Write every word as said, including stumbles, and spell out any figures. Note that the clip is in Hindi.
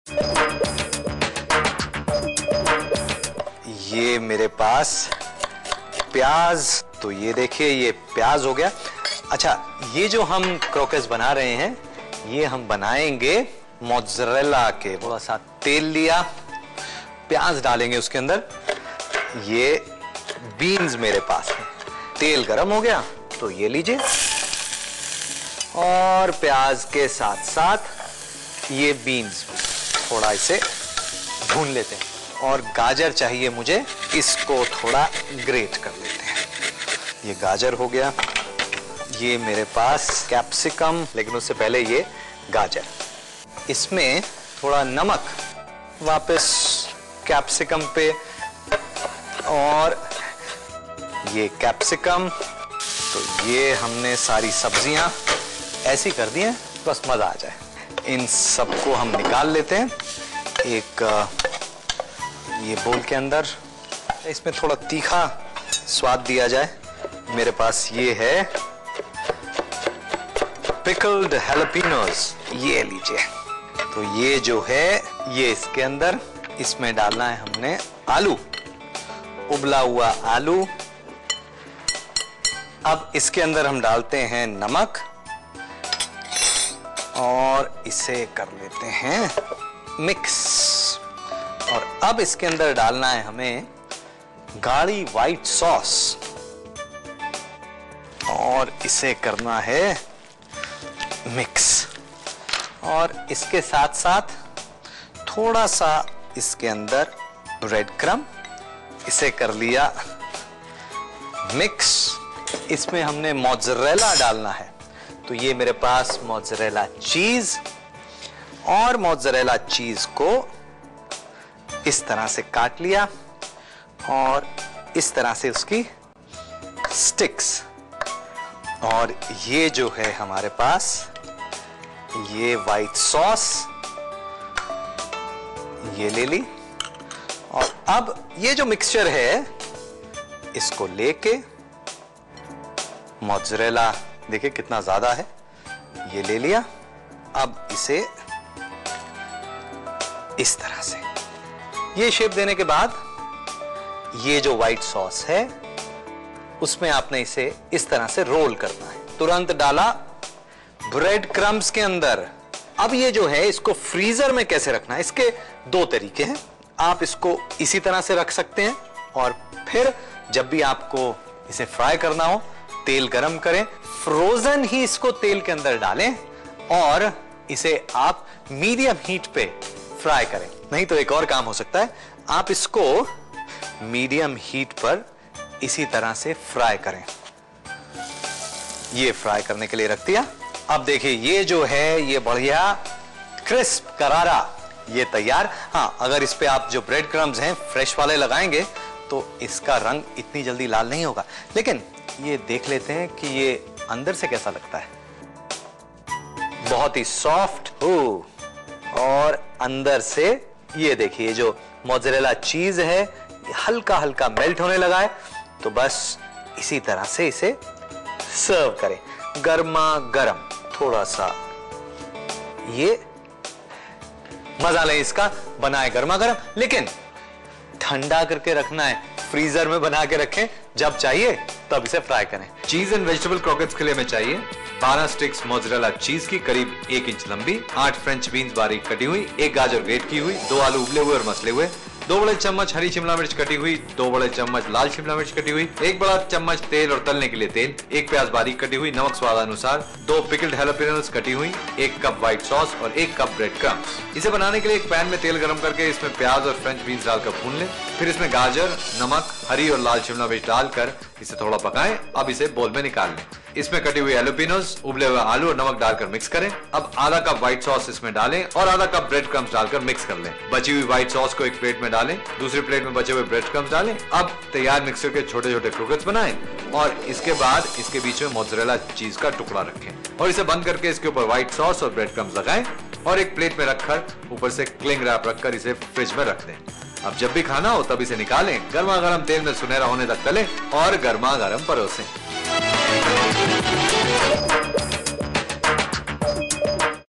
ये मेरे पास प्याज, तो ये देखिए ये प्याज हो गया। अच्छा, ये जो हम क्रोकेस बना रहे हैं ये हम बनाएंगे मोज़रेला के। थोड़ा सा तेल लिया, प्याज डालेंगे उसके अंदर। ये बीन्स मेरे पास है, तेल गरम हो गया तो ये लीजिए, और प्याज के साथ साथ ये बीन्स थोड़ा इसे भून लेते हैं। और गाजर चाहिए मुझे, इसको थोड़ा ग्रेट कर लेते हैं। ये गाजर हो गया। ये मेरे पास कैप्सिकम, लेकिन उससे पहले ये गाजर। इसमें थोड़ा नमक वापस कैप्सिकम पे, और ये कैप्सिकम। तो ये हमने सारी सब्जियां ऐसी कर दी हैं बस मजा आ जाए। इन सबको हम निकाल लेते हैं एक ये बोल के अंदर। इसमें थोड़ा तीखा स्वाद दिया जाए, मेरे पास ये है पिकल्ड हैलोपिनोज, ये लीजिए। तो ये जो है ये इसके अंदर, इसमें डालना है हमने आलू, उबला हुआ आलू। अब इसके अंदर हम डालते हैं नमक और इसे कर लेते हैं मिक्स। और अब इसके अंदर डालना है हमें गाढ़ी व्हाइट सॉस, और इसे करना है मिक्स। और इसके साथ साथ थोड़ा सा इसके अंदर ब्रेड क्रम्ब, इसे कर लिया मिक्स। इसमें हमने मोज़रेला डालना है, तो ये मेरे पास मोज़रेला चीज, और मोज़रेला चीज को इस तरह से काट लिया और इस तरह से उसकी स्टिक्स। और ये जो है हमारे पास ये व्हाइट सॉस, ये ले ली। और अब ये जो मिक्सचर है इसको लेके, मोज़रेला देखिए कितना ज्यादा है, ये ले लिया। अब इसे इस तरह से ये शेप देने के बाद ये जो व्हाइट सॉस है उसमें आपने इसे इस तरह से रोल करना है। तुरंत डाला ब्रेड क्रम्ब्स के अंदर। अब ये जो है इसको फ्रीजर में कैसे रखना है, इसके दो तरीके हैं। आप इसको इसी तरह से रख सकते हैं, और फिर जब भी आपको इसे फ्राई करना हो तेल गरम करें, फ्रोजन ही इसको तेल के अंदर डालें और इसे आप मीडियम हीट पे फ्राई करें। नहीं तो एक और काम हो सकता है, आप इसको मीडियम हीट पर इसी तरह से फ्राई करें। ये फ्राई करने के लिए रख दिया। अब देखिए ये जो है ये बढ़िया क्रिस्प करारा ये तैयार। हाँ, अगर इस पे आप जो ब्रेड क्रम्ब्स हैं फ्रेश वाले लगाएंगे तो इसका रंग इतनी जल्दी लाल नहीं होगा। लेकिन ये देख लेते हैं कि ये अंदर से कैसा लगता है। बहुत ही सॉफ्ट हो, और अंदर से ये देखिए जो मोज़रेला चीज है हल्का हल्का मेल्ट होने लगा है। तो बस इसी तरह से इसे सर्व करें, गर्मा गर्म। थोड़ा सा ये मजा लें इसका, बनाए गर्मा गर्म, लेकिन ठंडा करके रखना है, फ्रीजर में बना के रखें, जब चाहिए तब इसे फ्राई करें। चीज एंड वेजिटेबल क्रॉकेट्स के लिए हमें चाहिए बारह स्टिक्स मोज़रेला चीज की करीब एक इंच लंबी, आठ फ्रेंच बीन्स बारीक कटी हुई, एक गाजर ग्रेट की हुई, दो आलू उबले हुए और मसले हुए, दो बड़े चम्मच हरी शिमला मिर्च कटी हुई, दो बड़े चम्मच लाल शिमला मिर्च कटी हुई, एक बड़ा चम्मच तेल और तलने के लिए तेल, एक प्याज बारीक कटी हुई, नमक स्वाद अनुसार, दो पिकल्ड हैलोपिनोज कटी हुई, एक कप व्हाइट सॉस और एक कप ब्रेड क्रम्ब्स। इसे बनाने के लिए एक पैन में तेल गरम करके इसमें प्याज और फ्रेंच बीन्स डालकर भून लें। फिर इसमें गाजर, नमक, हरी और लाल शिमला मिर्च डालकर इसे थोड़ा पकाएं। अब इसे बोल में निकाल लें। इसमें कटी हुई हैलोपिनोज, उबले हुए आलू और नमक डालकर मिक्स करें। अब आधा कप व्हाइट सॉस इसमें डालें और आधा कप ब्रेड क्रम्ब्स डालकर मिक्स कर लें। बची हुई व्हाइट सॉस को एक प्लेट में डालें, दूसरी प्लेट में बचे हुए ब्रेड क्रम्ब्स डालें। अब तैयार मिक्सर के छोटे छोटे क्रोकेट्स बनाएं और इसके बाद इसके बीच में मोज़रेला चीज का टुकड़ा रखें और इसे बंद करके इसके ऊपर व्हाइट सॉस और ब्रेड क्रम्ब्स लगाएं और एक प्लेट में रखकर ऊपर से क्लिंग रैप रखकर इसे फ्रिज में रख दें। अब जब भी खाना हो तब इसे निकालें, गर्मा गर्म तेल में सुनहरा होने तक तलें और गर्मा गर्म परोसें।